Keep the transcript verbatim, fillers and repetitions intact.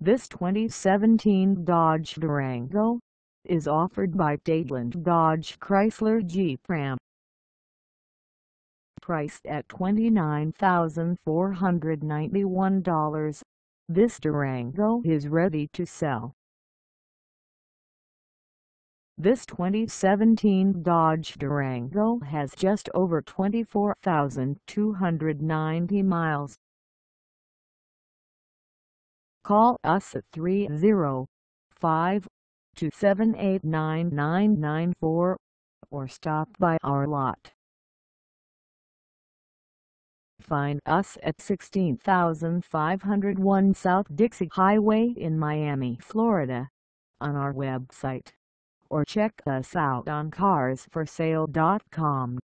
This twenty seventeen Dodge Durango is offered by Dadeland Dodge Chrysler Jeep Ram. Priced at twenty-nine thousand four hundred ninety-one dollars, this Durango is ready to sell. This twenty seventeen Dodge Durango has just over twenty-four thousand two hundred ninety miles. Call us at three oh five, two seven eight, nine nine nine four or stop by our lot. Find us at sixteen thousand five hundred one South Dixie Highway in Miami, Florida, on our website, or check us out on cars for sale dot com.